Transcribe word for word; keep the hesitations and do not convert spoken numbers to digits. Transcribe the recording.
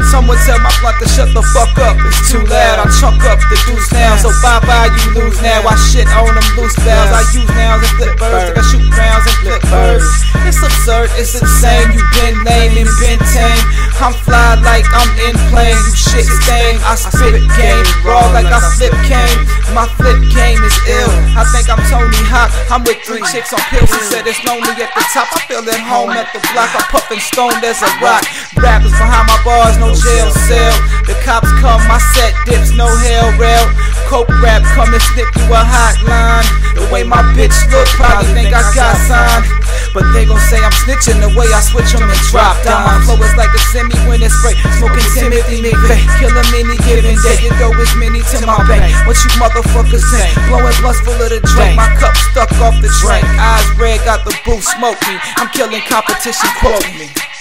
Someone tell my blunt to shut the fuck up, it's too loud. I chunk up the deuce now, so bye bye you lose now. I shit on them loose bells. I use nouns and flip birds, like I shoot rounds and flip birds. It's absurd, it's insane. You been lame and been tame. I'm fly like I'm in plane. You shit stain. I spit game raw like I flip cane. My flip game is ill. I think I'm Tony Hawk. I'm with three chicks on pills. He said it's lonely at the top. I feel at home at the block. I'm puffing stoned as a rock. Rappers behind my bars, no jail cell. The cops come, my set dips, no hell rail. Coke rap come and snip you a hotline. The way my bitch look, probably think I got signed. But they gon' say I'm snitching the way I switch them and drop down. My flow is like a semi when it's spray. Smoking Timothy McVeigh. Kill a mini given day. You throw as many to my bank. What you motherfuckers think? Blowing blunts full of the drink. My cup stuck off the drink. Eyes red, got the booth, smoke me. I'm killing competition, quote me.